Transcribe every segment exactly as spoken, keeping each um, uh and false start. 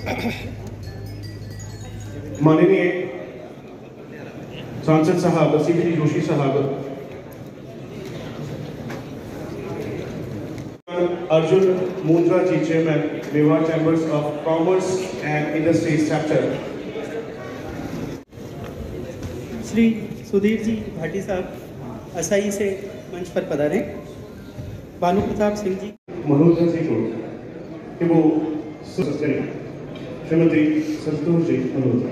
माननीय सांसद साहब सीपी जोशी साहब, Arjun Mundra ji, chairman Mewar chambers of commerce and industries chapter, Shri Sudhir ji Bhati साहब असाई से मंच पर पधारें। भानु प्रताप सिंह जी, मनोज सिंह कि वो श्रीमती संतोष जी मनोज।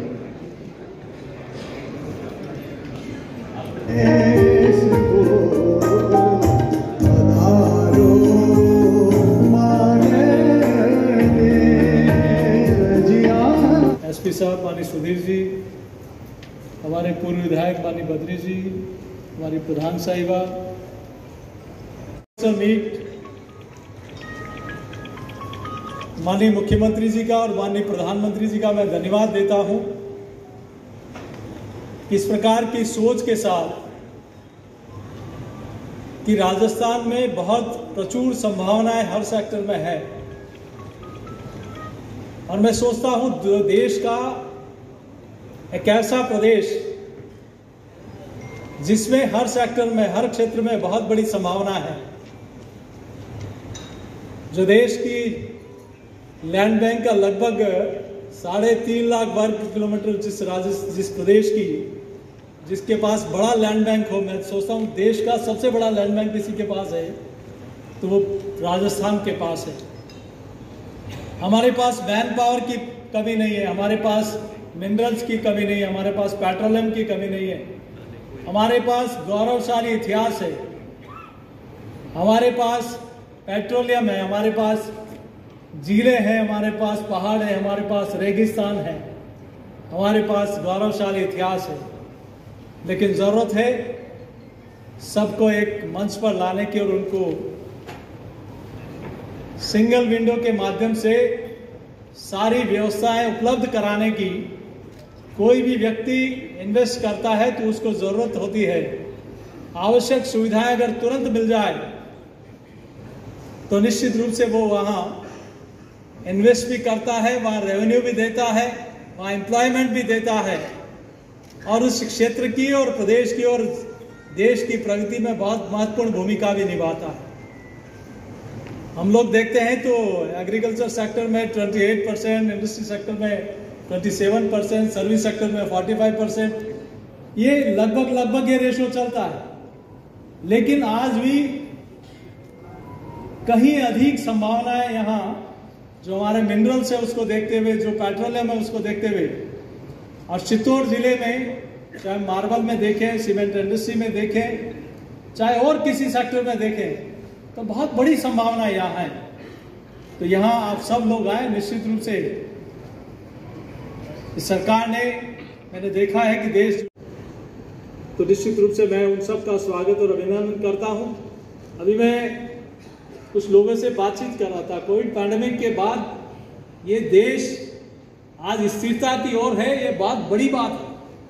एसपी साहब माननीय सुधीर जी, हमारे पूर्व विधायक माननीय बद्री जी, हमारी प्रधान साहिबा, मीट माननीय मुख्यमंत्री जी का और माननीय प्रधानमंत्री जी का मैं धन्यवाद देता हूं कि इस प्रकार की सोच के साथ कि राजस्थान में बहुत प्रचुर संभावनाएं हर सेक्टर में है, और मैं सोचता हूं देश का एक ऐसा प्रदेश जिसमें हर सेक्टर में, हर क्षेत्र में बहुत बड़ी संभावना है, जो देश की लैंड बैंक का लगभग साढ़े तीन लाख वर्ग किलोमीटर जिस राज्य जिस प्रदेश की जिसके पास बड़ा लैंड बैंक हो, मैं सोचता हूँ देश का सबसे बड़ा लैंड बैंक किसी के पास है तो वो राजस्थान के पास है। हमारे पास मैन पावर की कमी नहीं है, हमारे पास मिनरल्स की कमी नहीं है, हमारे पास पेट्रोलियम की कमी नहीं है, हमारे पास गौरवशाली इतिहास है, हमारे पास पेट्रोलियम है, हमारे पास झीलें हैं, हमारे पास पहाड़ है, हमारे पास रेगिस्तान है, हमारे पास गौरवशाली इतिहास है। लेकिन ज़रूरत है सबको एक मंच पर लाने की और उनको सिंगल विंडो के माध्यम से सारी व्यवस्थाएं उपलब्ध कराने की। कोई भी व्यक्ति इन्वेस्ट करता है तो उसको ज़रूरत होती है आवश्यक सुविधाएं अगर तुरंत मिल जाए तो निश्चित रूप से वो वहाँ इन्वेस्ट भी करता है, वहाँ रेवेन्यू भी देता है, वहाँ एम्प्लॉयमेंट भी देता है, और उस क्षेत्र की और प्रदेश की और देश की प्रगति में बहुत महत्वपूर्ण भूमिका भी निभाता है। हम लोग देखते हैं तो एग्रीकल्चर सेक्टर में अट्ठाईस परसेंट, इंडस्ट्री सेक्टर में सत्ताईस परसेंट, सर्विस सेक्टर में पैंतालीस परसेंट, ये लगभग लगभग ये रेशो चलता है। लेकिन आज भी कहीं अधिक संभावनाएं यहाँ जो हमारे मिनरल्स है उसको देखते हुए, जो पेट्रोलियम है उसको देखते हुए, और चित्तौड़ जिले में चाहे मार्बल में देखें, सीमेंट इंडस्ट्री में देखें, चाहे और किसी सेक्टर में देखें, तो बहुत बड़ी संभावना यहाँ है। तो यहाँ आप सब लोग आए। निश्चित रूप से इस सरकार ने, मैंने देखा है कि देश, तो निश्चित रूप से मैं उन सब का स्वागत और अभिनंदन करता हूँ। अभी मैं कुछ लोगों से बातचीत कर रहा था, कोविड पैंडेमिक के बाद ये देश आज स्थिरता की ओर है, ये बात बड़ी बात है।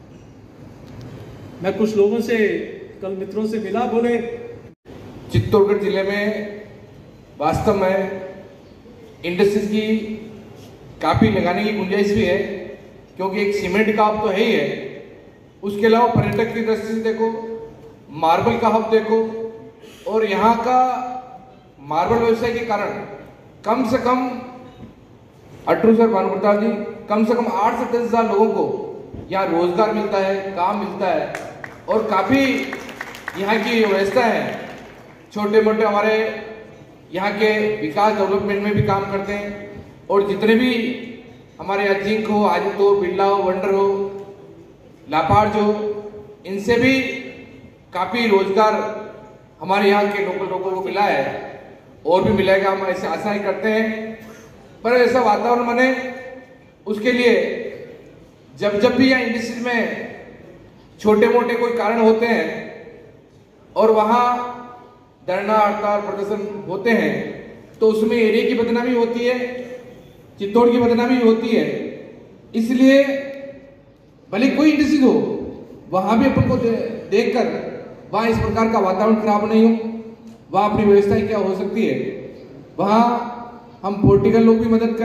मैं कुछ लोगों से कल मित्रों से मिला, बोले चित्तौड़गढ़ जिले में वास्तव में इंडस्ट्रीज की काफी लगाने की गुंजाइश भी है, क्योंकि एक सीमेंट का हब तो है ही है, उसके अलावा पर्यटक की दृष्टि से देखो, मार्बल का हब देखो, और यहाँ का मार्बल व्यवसाय के कारण कम से कम अटरू सर, भानु प्रताप जी, कम से कम आठ से दस हजार लोगों को यहाँ रोजगार मिलता है, काम मिलता है, और काफी यहाँ की व्यवस्था है। छोटे मोटे हमारे यहाँ के विकास डेवलपमेंट में भी काम करते हैं, और जितने भी हमारे यहाँ जिंक हो, आदित्य हो, बिरला हो, वंडर हो, लापार्ज हो, इनसे भी काफी रोजगार हमारे यहाँ के लोकल लोगों को मिला है, और भी मिलेगा, हम ऐसे आशा ही करते हैं। पर ऐसा वातावरण बने, उसके लिए जब जब भी यहाँ इंडस्ट्री में छोटे मोटे कोई कारण होते हैं और वहाँ धरना, हड़ताल, प्रदर्शन होते हैं, तो उसमें एरिया की बदनामी होती है, चित्तौड़ की बदनामी होती है। इसलिए भले कोई इंडस्ट्री हो, वहाँ भी अपन को दे, देख कर वहाँ इस प्रकार का वातावरण खराब नहीं हो, वहाँ अपनी व्यवस्थाएं क्या हो सकती है, वहाँ हम पॉलिटिकल लोग भी मदद करें,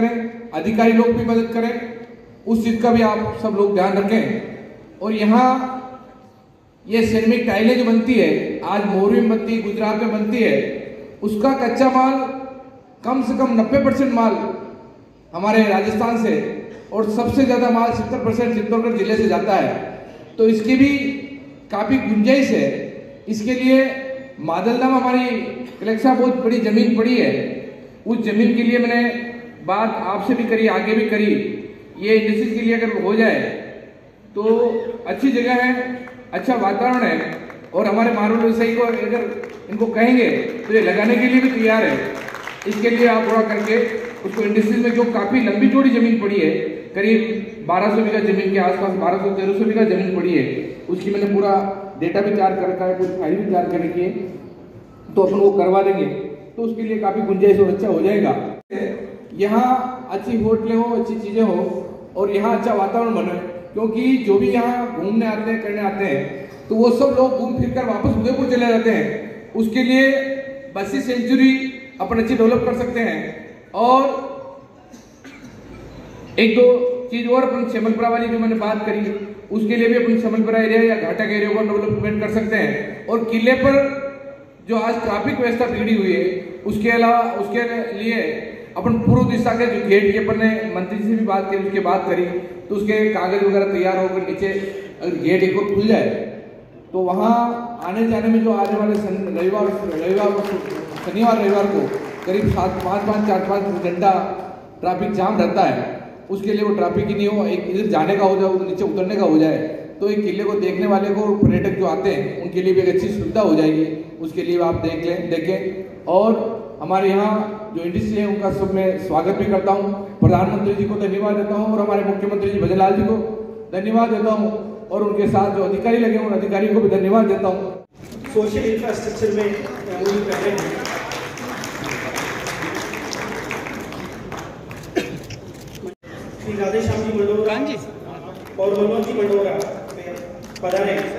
अधिकारी लोग भी मदद करें, उस चीज का भी आप सब लोग ध्यान रखें। और यहाँ ये सिरेमिक टाइलें जो बनती है, आज मोरबी में बनती है, गुजरात में बनती है, उसका कच्चा माल कम से कम नब्बे परसेंट माल हमारे राजस्थान से और सबसे ज्यादा माल सत्तर परसेंट चित्तौड़गढ़ जिले से जाता है। तो इसकी भी काफी गुंजाइश है। इसके लिए मादलदा में हमारी कलेक्शन बहुत बड़ी जमीन पड़ी है, उस जमीन के लिए मैंने बात आपसे भी करी, आगे भी करी। ये इंडस्ट्रीज के लिए अगर हो जाए तो अच्छी जगह है, अच्छा वातावरण है, और हमारे मार्बल व्यवसायी को अगर इनको कहेंगे तो ये लगाने के लिए भी तैयार है। इसके लिए आप थोड़ा करके उसको इंडस्ट्रीज में जो काफी लंबी चौड़ी जमीन पड़ी है, करीब बारह सौ बीघा जमीन के आसपास बारह सौ तेरह सौ बीघा जमीन पड़ी है, उसकी मैंने पूरा डेटा भी तैयार कर रखा है, कुछ फाइल भी तैयार कर रखी है, तो अपन वो करवा देंगे तो उसके लिए काफी गुंजाइश और अच्छा हो जाएगा। यहाँ अच्छी होटलें हो, अच्छी चीजें हो और यहाँ अच्छा वातावरण बने, क्योंकि जो भी यहाँ घूमने आते हैं, करने आते हैं, तो वो सब लोग घूम फिर कर वापस उदयपुर चले जाते हैं। उसके लिए बसी सेंचुरी अपन अच्छी डेवलप कर सकते हैं। और एक दो चीज और अपन शमलपुरा वाली जो मैंने बात करी, उसके लिए भी अपन शमलपुरा एरिया या घाटक एरिया को डेवलपमेंट कर सकते हैं। और किले पर जो आज ट्रैफिक व्यवस्था बिगड़ी हुई है, उसके अलावा उसके लिए अपन पूर्व दिशा के जो गेट की अपन ने मंत्री जी से भी बात करी, उसके बात करी, तो उसके कागज वगैरह तैयार होकर नीचे अगर गेट एक और खुल जाए तो वहाँ आने जाने में जो आने वाले रविवार रविवार शनिवार रविवार को करीब सात पाँच पाँच चार पाँच घंटा ट्रैफिक जाम रहता है, उसके लिए वो ट्रैफिक ही नहीं हो, एक इधर जाने का हो जाए, उधर नीचे उतरने का हो जाए, तो एक किले को देखने वाले को, पर्यटक जो आते हैं उनके लिए भी एक अच्छी सुविधा हो जाएगी। उसके लिए आप देख लें देखें और हमारे यहाँ जो इंडस्ट्री है उनका सब मैं स्वागत भी करता हूँ। प्रधानमंत्री जी को धन्यवाद देता हूँ और हमारे मुख्यमंत्री जी भजनलाल जी को धन्यवाद देता हूँ और उनके साथ जो अधिकारी लगे उन अधिकारियों को भी धन्यवाद देता हूँ। सोशल इंफ्रास्ट्रक्चर में मूवी कर रहे हैं। श्री राधेश्याम जी मंडोरा और मनोज जी मंडोरा में पधारे।